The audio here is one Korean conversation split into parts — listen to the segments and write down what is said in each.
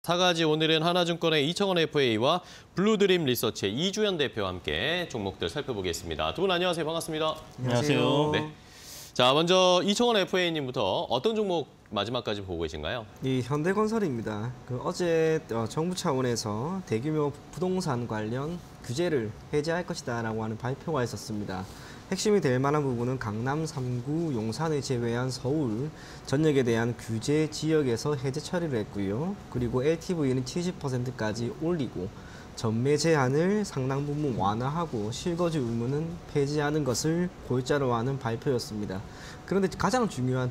사가지 오늘은 하나증권의 이청원 FA와 블루드림 리서치의 이주연 대표와 함께 종목들 살펴보겠습니다. 두 분 안녕하세요. 반갑습니다. 안녕하세요. 네. 자, 먼저 이청원 FA님부터 어떤 종목 마지막까지 보고 계신가요? 이 현대건설입니다. 어제 정부 차원에서 대규모 부동산 관련 규제를 해제할 것이다라고 하는 발표가 있었습니다. 핵심이 될 만한 부분은 강남 3구 용산을 제외한 서울 전역에 대한 규제 지역에서 해제 처리를 했고요. 그리고 LTV는 70%까지 올리고 전매 제한을 상당 부분 완화하고 실거주 의무는 폐지하는 것을 골자로 하는 발표였습니다. 그런데 가장 중요한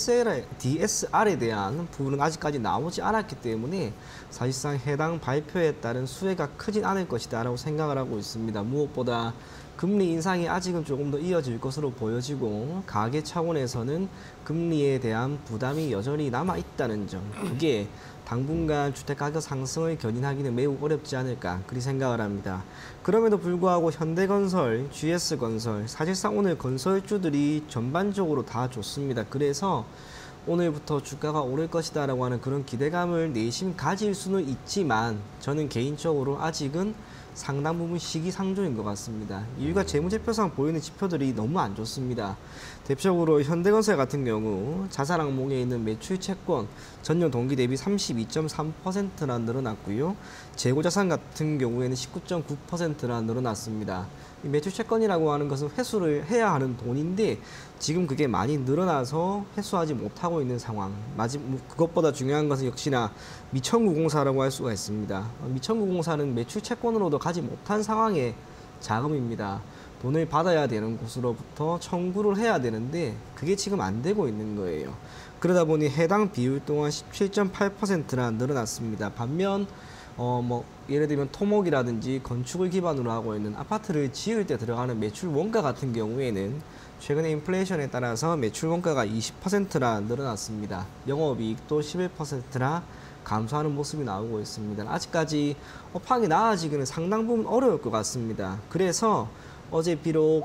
DSR에 대한 부분은 아직까지 나오지 않았기 때문에 사실상 해당 발표에 따른 수혜가 크진 않을 것이다 라고 생각을 하고 있습니다. 무엇보다 금리 인상이 아직은 조금 더 이어질 것으로 보여지고 가계 차원에서는 금리에 대한 부담이 여전히 남아있다는 점, 그게 당분간 주택가격 상승을 견인하기는 매우 어렵지 않을까 그리 생각을 합니다. 그럼에도 불구하고 현대건설, GS건설, 사실상 오늘 건설주들이 전반적으로 다 좋습니다. 그래서 오늘부터 주가가 오를 것이다 라고 하는 그런 기대감을 내심 가질 수는 있지만 저는 개인적으로 아직은 상당 부분 시기상조인 것 같습니다. 이유가 재무제표상 보이는 지표들이 너무 안 좋습니다. 대표적으로 현대건설 같은 경우 자산 항목에 있는 매출 채권 전년 동기 대비 32.3%나 늘어났고요. 재고자산 같은 경우에는 19.9%나 늘어났습니다. 이 매출 채권이라고 하는 것은 회수를 해야 하는 돈인데 지금 그게 많이 늘어나서 회수하지 못하고 있는 상황. 그것보다 중요한 것은 역시나 미천구공사라고 할 수가 있습니다. 미천구공사는 매출 채권으로도 가지 못한 상황의 자금입니다. 돈을 받아야 되는 곳으로부터 청구를 해야 되는데 그게 지금 안 되고 있는 거예요. 그러다 보니 해당 비율 또한 17.8%나 늘어났습니다. 반면 예를 들면 토목이라든지 건축을 기반으로 하고 있는 아파트를 지을 때 들어가는 매출 원가 같은 경우에는 최근에 인플레이션에 따라서 매출 원가가 20%나 늘어났습니다. 영업이익도 11%나 감소하는 모습이 나오고 있습니다. 아직까지 업황이 나아지기는 상당 부분 어려울 것 같습니다. 그래서 어제 비록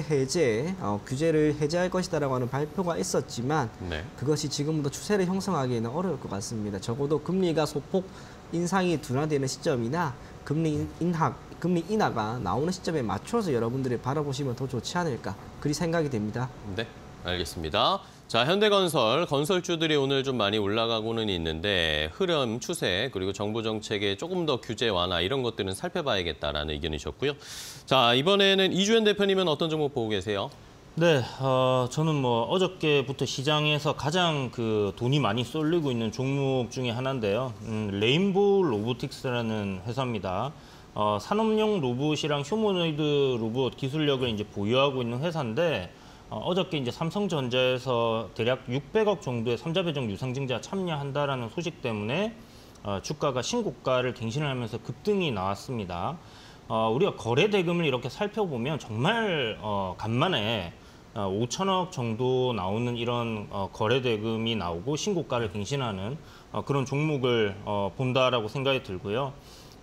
규제를 해제할 것이다라고 하는 발표가 있었지만 그것이 지금부터 추세를 형성하기에는 어려울 것 같습니다. 적어도 금리가 소폭 인상이 둔화되는 시점이나 금리 인하가 나오는 시점에 맞춰서 여러분들이 바라보시면 더 좋지 않을까 그리 생각이 됩니다. 네, 알겠습니다. 자, 현대건설, 건설주들이 오늘 좀 많이 올라가고는 있는데 흐름, 추세, 그리고 정부 정책의 조금 더 규제 완화 이런 것들은 살펴봐야겠다라는 의견이셨고요. 자, 이번에는 이주연 대표님은 어떤 종목 보고 계세요? 네, 저는 어저께부터 시장에서 가장 돈이 많이 쏠리고 있는 종목 중에 하나인데요. 레인보우 로보틱스라는 회사입니다. 산업용 로봇이랑 휴머노이드 로봇 기술력을 이제 보유하고 있는 회사인데 어저께 이제 삼성전자에서 대략 600억 정도의 삼자배정 유상증자 참여한다라는 소식 때문에 주가가 신고가를 갱신을 하면서 급등이 나왔습니다. 우리가 거래 대금을 이렇게 살펴보면 정말 간만에 5천억 정도 나오는 이런 거래 대금이 나오고 신고가를 갱신하는 그런 종목을 본다라고 생각이 들고요.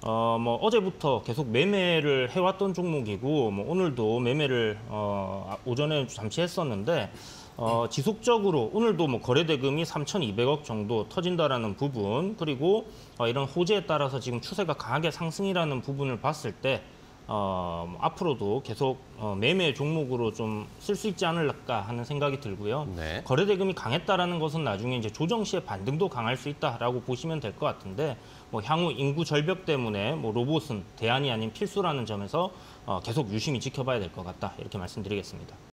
어제부터 계속 매매를 해왔던 종목이고 오늘도 매매를 오전에 잠시 했었는데 지속적으로 오늘도 거래 대금이 3,200억 정도 터진다라는 부분, 그리고 이런 호재에 따라서 지금 추세가 강하게 상승이라는 부분을 봤을 때 앞으로도 계속 매매 종목으로 좀 쓸 수 있지 않을까 하는 생각이 들고요. 네. 거래 대금이 강했다라는 것은 나중에 이제 조정 시에 반등도 강할 수 있다라고 보시면 될 것 같은데 향후 인구 절벽 때문에 로봇은 대안이 아닌 필수라는 점에서 계속 유심히 지켜봐야 될 것 같다 이렇게 말씀드리겠습니다.